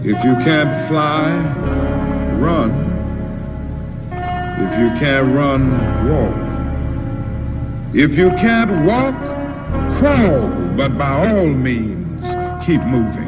If you can't fly, run. If you can't run, walk. If you can't walk, crawl. But by all means, keep moving.